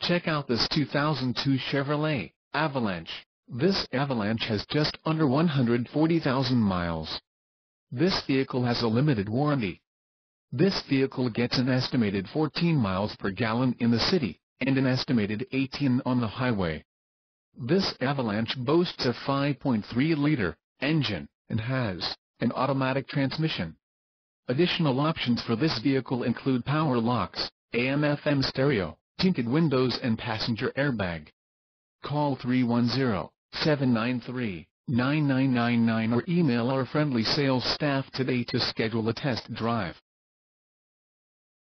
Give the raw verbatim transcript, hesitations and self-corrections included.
Check out this two thousand two Chevrolet Avalanche. This Avalanche has just under one hundred forty thousand miles. This vehicle has a limited warranty. This vehicle gets an estimated fourteen miles per gallon in the city, and an estimated eighteen on the highway. This Avalanche boasts a five point three liter engine, and has an automatic transmission. Additional options for this vehicle include power locks, A M F M stereo, tinted windows and passenger airbag. Call three one zero, seven nine three, nine nine nine nine or email our friendly sales staff today to schedule a test drive.